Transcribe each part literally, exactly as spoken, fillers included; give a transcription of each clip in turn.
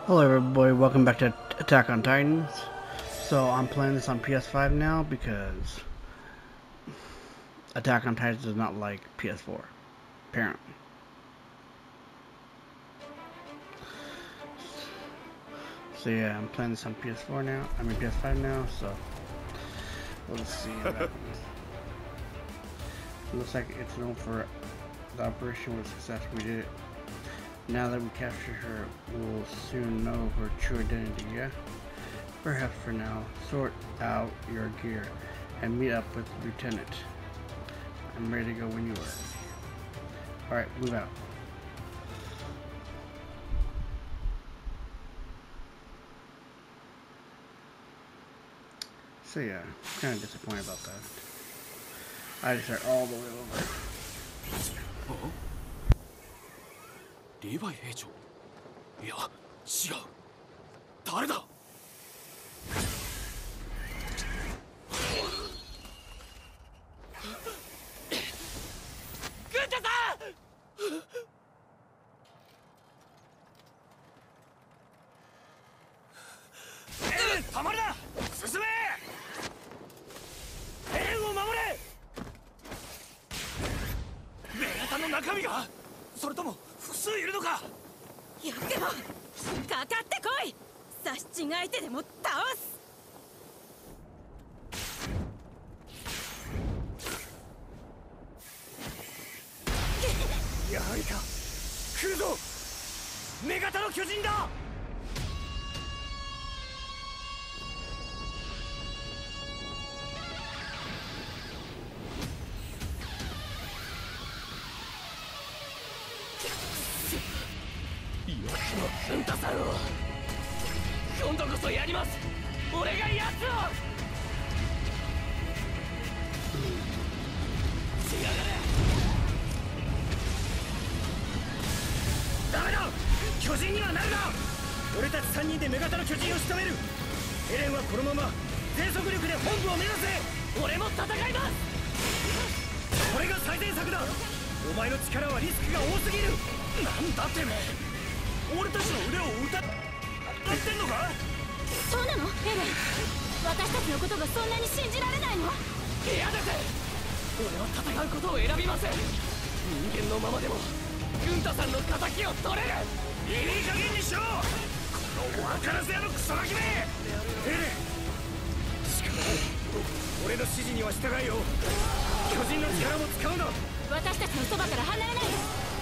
Hello everybody, welcome back to Attack on Titans. So I'm playing this on P S five now because Attack on Titans does not like P S four, apparently. So yeah, I'm playing this on P S four now, I mean P S five now, so we'll see what happens. Looks like it's known for the operation was successful. We did it. Now that we captured her, we'll soon know her true identity, yeah? Perhaps for now, sort out your gear and meet up with the lieutenant. I'm ready to go when you are. Alright, move out. So yeah, I'm kind of disappointed about that. I just start all the way over. Oh? リヴァイ兵長いや違う誰だ軍太さんエレンたまるな進めエレンを守れメガタの中身がそれとも複数いるのかやってもかかってこい刺し違えてでも倒すやはりか来るぞ女型の巨人だ軍太さんを今度こそやります俺がやつをしやがれダメだ巨人にはなるな俺たちさんにんで女型の巨人を仕留めるエレンはこのまま全速力で本部を目指せ俺も戦いますこれが最善策だお前の力はリスクが多すぎるなんだてめえ俺たちの腕を歌ってんのかそうなのエレン私たちのことがそんなに信じられないの嫌です俺は戦うことを選びません人間のままでも軍太さんの敵を取れるいい加減にしろこの分からず屋のクソガキめエレンしかも俺の指示には従いよ巨人の力も使うな私たちのそばから離れないで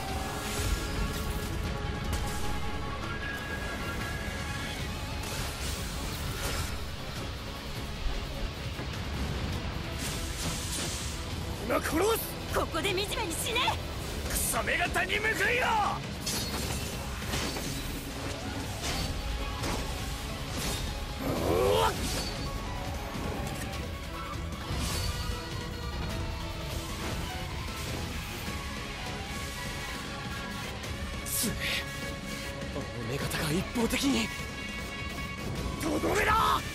今殺すここで惨めに死ねクソ女型に報いよつえあの女型が一方的にとどめだ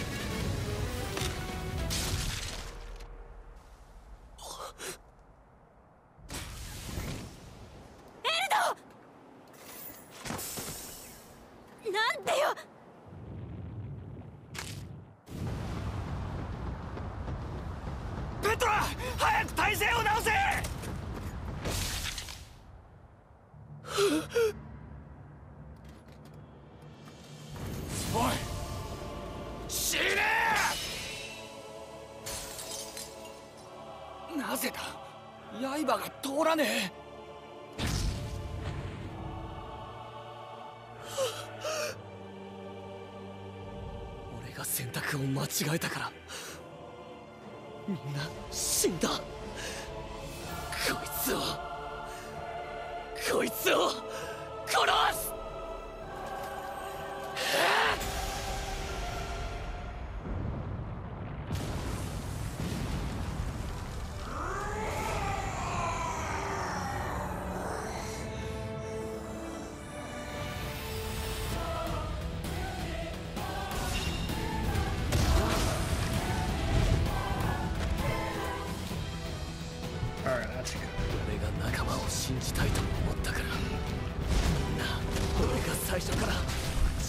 なんでよペトラ早く体勢を直せおい死ねなぜだ刃が通らねえ俺が選択を間違えたからみんな死んだこいつをこいつを殺す俺が仲間を信じたいと思ったから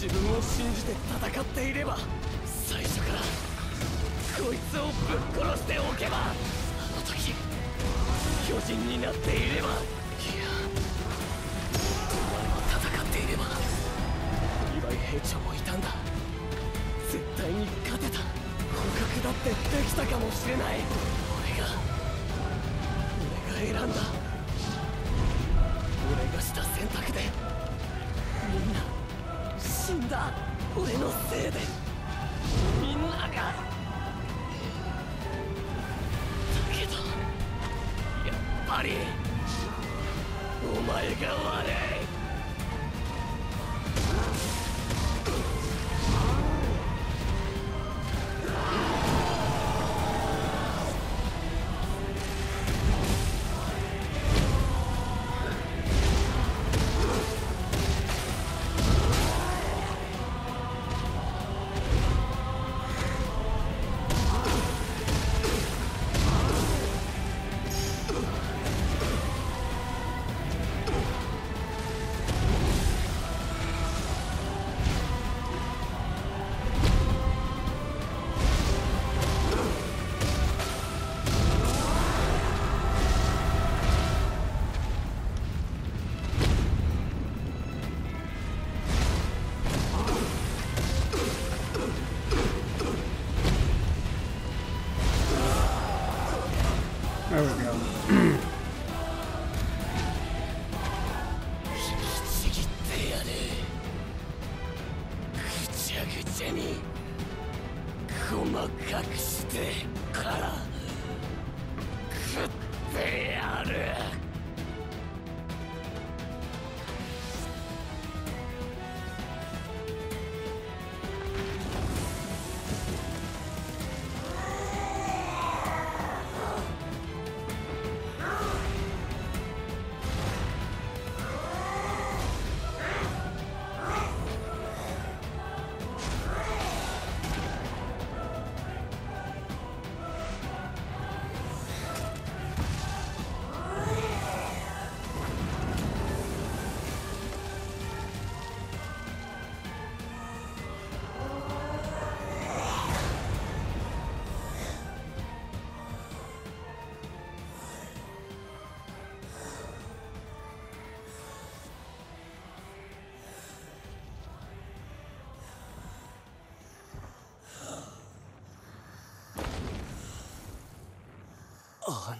自分を信じて戦っていれば、最初からこいつをぶっ殺しておけば、あの時巨人になっていれば、いやお前も戦っていれば岩井兵長もいたんだ。絶対に勝てた。捕獲だってできたかもしれない。俺が俺が選んだ、俺がした選択でみんな死んだ。俺のせいでみんなが。だけどやっぱりお前が悪い。 There we go. ちぎってやれ。ぐちゃぐちゃに細かくしてから食ってやる。あ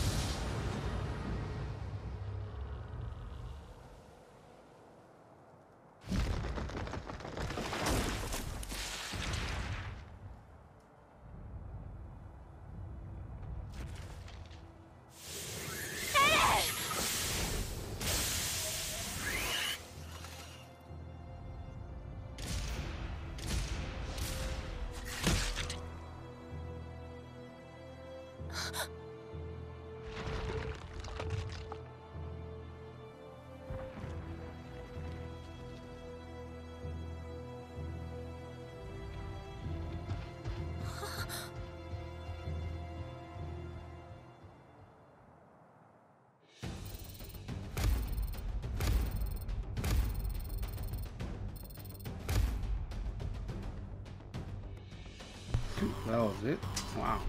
That was it? Wow.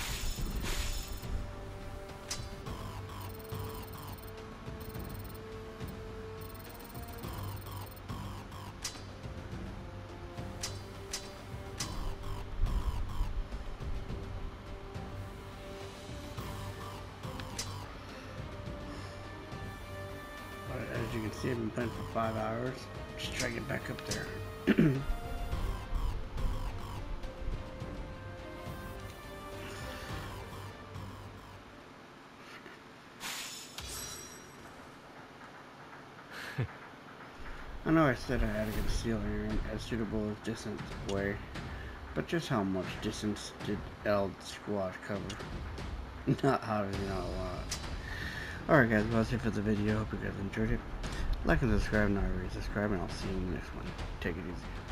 But as you can see, I've been playing for five hours. Just try to get back up there. I know I said I had to conceal here as suitable as distance away, but just how much distance did L Squad cover? Not obviously not a lot. Alright guys, well that's it for the video. Hope you guys enjoyed it. Like and subscribe, not already subscribe, and I'll see you in the next one. Take it easy.